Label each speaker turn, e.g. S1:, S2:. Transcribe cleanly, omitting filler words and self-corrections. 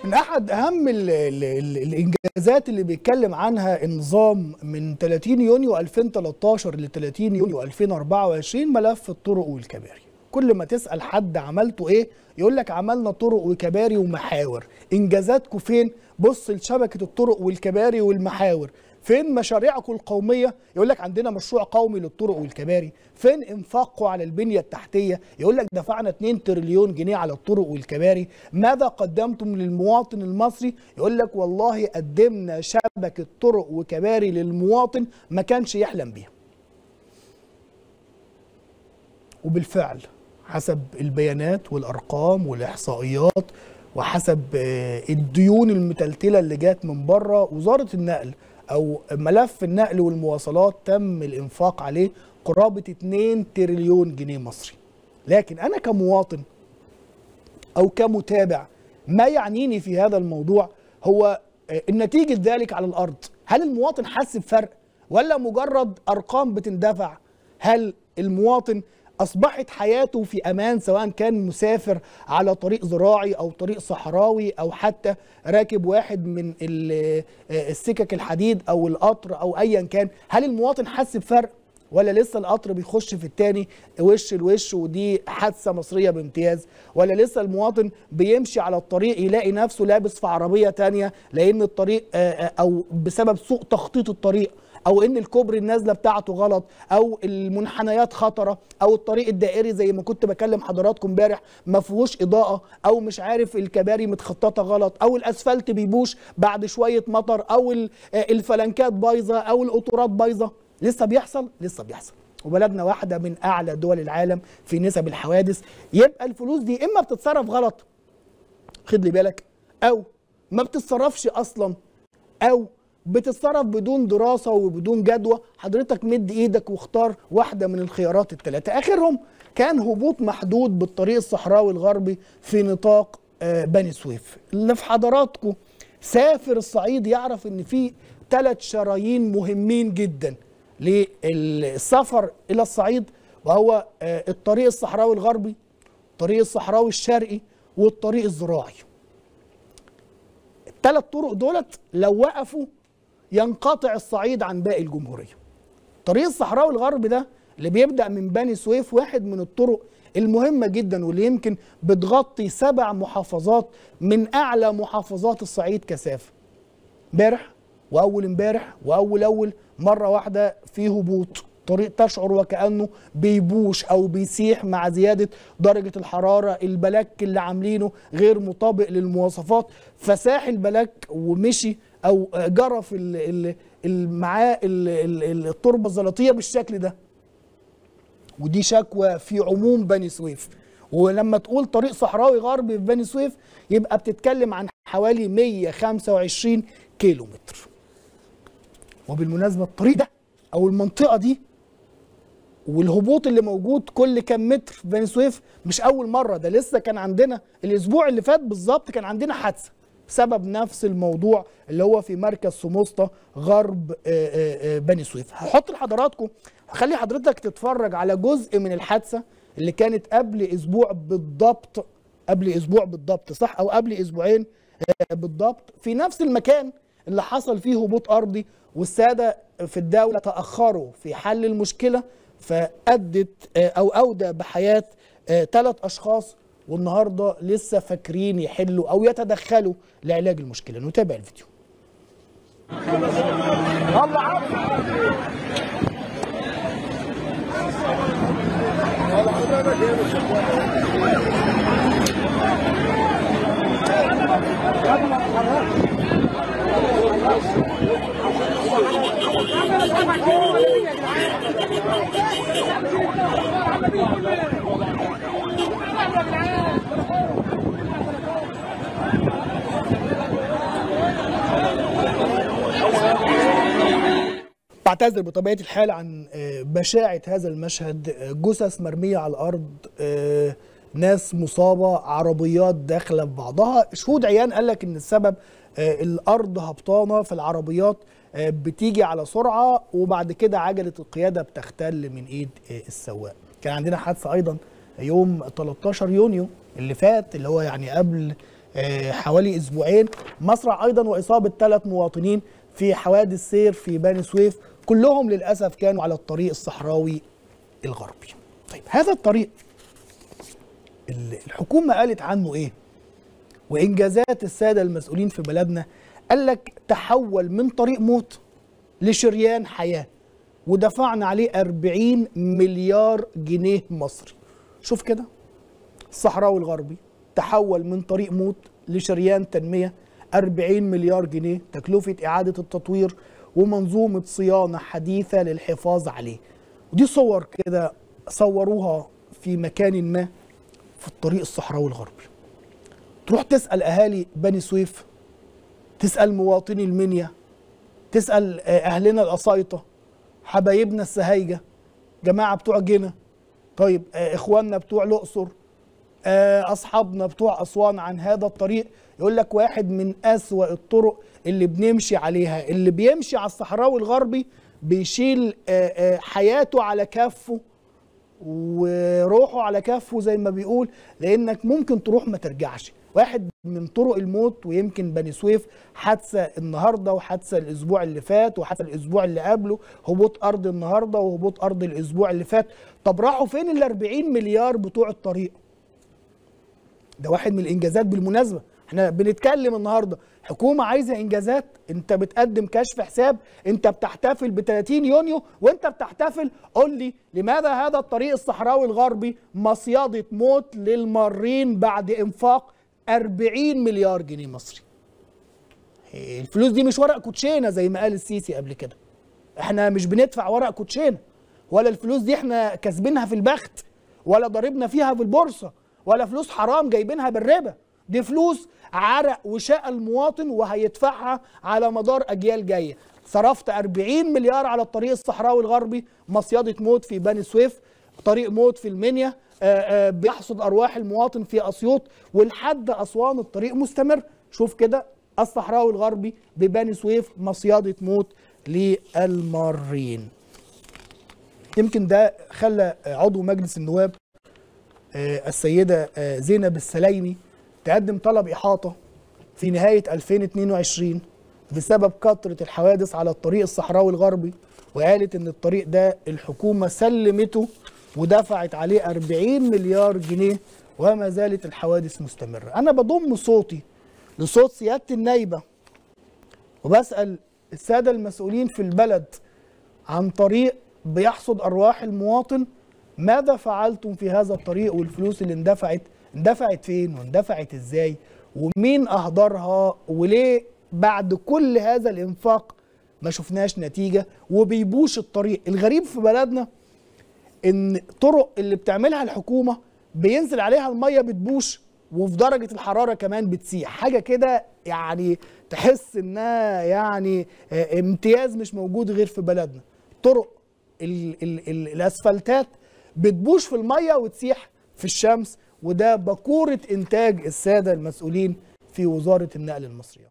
S1: من احد اهم الانجازات اللي بيتكلم عنها النظام من 30 يونيو 2013 ل 30 يونيو 2024 ملف الطرق والكباري. كل ما تسال حد عملته ايه يقول لك عملنا طرق وكباري ومحاور. انجازاتكم فين؟ بص لشبكه الطرق والكباري والمحاور. فين مشاريعكم القوميه؟ يقول لك عندنا مشروع قومي للطرق والكباري. فين انفاقكم على البنيه التحتيه؟ يقول لك دفعنا 2 تريليون جنيه على الطرق والكباري. ماذا قدمتم للمواطن المصري؟ يقول لك والله قدمنا شبكه طرق وكباري للمواطن ما كانش يحلم بيها. وبالفعل حسب البيانات والارقام والاحصائيات وحسب الديون المتلتله اللي جات من بره، وزاره النقل او ملف النقل والمواصلات تم الانفاق عليه قرابه 2 تريليون جنيه مصري. لكن انا كمواطن او كمتابع ما يعنيني في هذا الموضوع هو النتيجه ذلك على الارض. هل المواطن حس بفرق ولا مجرد ارقام بتندفع؟ هل المواطن أصبحت حياته في أمان سواء كان مسافر على طريق زراعي أو طريق صحراوي أو حتى راكب واحد من السكك الحديد أو القطر أو أيا كان؟ هل المواطن حس بفرق ولا لسه القطر بيخش في التاني وش لوش ودي حادثة مصرية بامتياز؟ ولا لسه المواطن بيمشي على الطريق يلاقي نفسه لابس في عربية تانية لأن الطريق أو بسبب سوء تخطيط الطريق او ان الكوبري النازله بتاعته غلط او المنحنيات خطره او الطريق الدائري زي ما كنت بكلم حضراتكم امبارح ما فيهوش اضاءه او مش عارف الكباري متخططه غلط او الاسفلت بيبوش بعد شويه مطر او الفلنكات بايظه او القطورات بايظه؟ لسه بيحصل، لسه بيحصل. وبلدنا واحده من اعلى دول العالم في نسب الحوادث. يبقى الفلوس دي اما بتتصرف غلط، خد لي بالك، او ما بتتصرفش اصلا، او بتتصرف بدون دراسة وبدون جدوى. حضرتك مد ايدك واختار واحدة من الخيارات الثلاثة. اخرهم كان هبوط محدود بالطريق الصحراوي الغربي في نطاق بني سويف. اللي في حضراتكم سافر الصعيد يعرف ان في 3 شرايين مهمين جدا للسفر الى الصعيد، وهو الطريق الصحراوي الغربي، الطريق الصحراوي الشرقي، والطريق الزراعي. ال3 طرق دولت لو وقفوا ينقطع الصعيد عن باقي الجمهورية. طريق الصحراوي الغربي ده اللي بيبدأ من بني سويف واحد من الطرق المهمة جدا واللي يمكن بتغطي 7 محافظات من أعلى محافظات الصعيد كثافة. امبارح وأول امبارح وأول مرة واحدة في هبوط. طريق تشعر وكأنه بيبوش أو بيسيح مع زيادة درجة الحرارة. البلاك اللي عاملينه غير مطابق للمواصفات، فساح البلاك ومشي أو جرى في معاه التربة الزلطية بالشكل ده. ودي شكوى في عموم بني سويف. ولما تقول طريق صحراوي غربي في بني سويف يبقى بتتكلم عن حوالي 125 كيلو متر. وبالمناسبة الطريق ده أو المنطقة دي والهبوط اللي موجود كل كام متر في بني سويف مش أول مرة. ده لسه كان عندنا الأسبوع اللي فات بالظبط كان عندنا حادثة بسبب نفس الموضوع اللي هو في مركز سموسطة غرب بني سويف. هحط لحضراتكم، هخلي حضرتك تتفرج على جزء من الحادثة اللي كانت قبل أسبوع بالضبط، قبل أسبوع بالضبط صح، أو قبل أسبوعين بالضبط، في نفس المكان اللي حصل فيه هبوط أرضي، والسادة في الدولة تأخروا في حل المشكلة فأدت أو أودى بحياة 3 أشخاص، والنهارده لسه فاكرين يحلوا أو يتدخلوا لعلاج المشكلة. نتابع الفيديو. بعتذر بطبيعة الحال عن بشاعة هذا المشهد. جثث مرمية على الأرض، ناس مصابة، عربيات داخلة في بعضها. شهود عيان قال لك إن السبب الأرض هبطانة، فالعربيات بتيجي على سرعة وبعد كده عجلة القيادة بتختل من إيد السواق. كان عندنا حادثة أيضا يوم 13 يونيو اللي فات اللي هو يعني قبل حوالي اسبوعين، مصرع ايضا واصابه 3 مواطنين في حوادث سير في بني سويف، كلهم للاسف كانوا على الطريق الصحراوي الغربي. طيب هذا الطريق الحكومه قالت عنه ايه؟ وانجازات الساده المسؤولين في بلدنا، قال لك تحول من طريق موت لشريان حياه، ودفعنا عليه 40 مليار جنيه مصري. شوف كده، الصحراوي الغربي تحول من طريق موت لشريان تنميه، 40 مليار جنيه تكلفه اعاده التطوير ومنظومه صيانه حديثه للحفاظ عليه. ودي صور كده صوروها في مكان ما في الطريق الصحراوي الغربي. تروح تسال اهالي بني سويف، تسال مواطني المنيا، تسال اهلنا القصايطه، حبايبنا السهايجه، جماعه بتوع جنة، طيب اخواننا بتوع الاقصر، اصحابنا بتوع اسوان عن هذا الطريق، يقول لك واحد من اسوأ الطرق اللي بنمشي عليها. اللي بيمشي على الصحراوي الغربي بيشيل حياته على كفه وروحه على كفه زي ما بيقول، لانك ممكن تروح ما ترجعش. واحد من طرق الموت، ويمكن بني سويف حادثه النهارده وحادثه الاسبوع اللي فات وحادثه الاسبوع اللي قبله، هبوط ارض النهارده وهبوط ارض الاسبوع اللي فات. طب راحوا فين ال 40 مليار بتوع الطريق؟ ده واحد من الانجازات بالمناسبه. احنا بنتكلم النهارده حكومه عايزه انجازات، انت بتقدم كشف حساب، انت بتحتفل ب 30 يونيو وانت بتحتفل. قول لي لماذا هذا الطريق الصحراوي الغربي مصيده موت للمارين بعد انفاق 40 مليار جنيه مصري؟ الفلوس دي مش ورق كوتشينه زي ما قال السيسي قبل كده. احنا مش بندفع ورق كوتشينه، ولا الفلوس دي احنا كاسبينها في البخت، ولا ضاربنا فيها في البورصه، ولا فلوس حرام جايبينها بالربا. دي فلوس عرق وشقى المواطن وهيدفعها على مدار اجيال جايه. صرفت 40 مليار على الطريق الصحراوي الغربي، مصيده موت في بني سويف، طريق موت في المنيا، بيحصد ارواح المواطن في اسيوط، ولحد اسوان الطريق مستمر. شوف كده، الصحراوي الغربي ببني سويف مصيده موت للمارين. يمكن ده خلى عضو مجلس النواب السيدة زينب السليمي تقدم طلب إحاطة في نهاية 2022 بسبب كثرة الحوادث على الطريق الصحراوي الغربي، وقالت إن الطريق ده الحكومة سلمته ودفعت عليه 40 مليار جنيه وما زالت الحوادث مستمرة. أنا بضم صوتي لصوت سيادة النايبة وبسأل السادة المسؤولين في البلد عن طريق بيحصد أرواح المواطن، ماذا فعلتم في هذا الطريق؟ والفلوس اللي اندفعت فين واندفعت ازاي ومين اهدرها؟ وليه بعد كل هذا الانفاق ما شفناش نتيجة وبيبوش الطريق؟ الغريب في بلدنا ان طرق اللي بتعملها الحكومة بينزل عليها المية بتبوش، وفي درجة الحرارة كمان بتسيح. حاجة كده يعني تحس انها يعني امتياز مش موجود غير في بلدنا. طرق الاسفلتات بتبوش في الميه وتسيح في الشمس، وده بكورة انتاج السادة المسؤولين في وزارة النقل المصرية.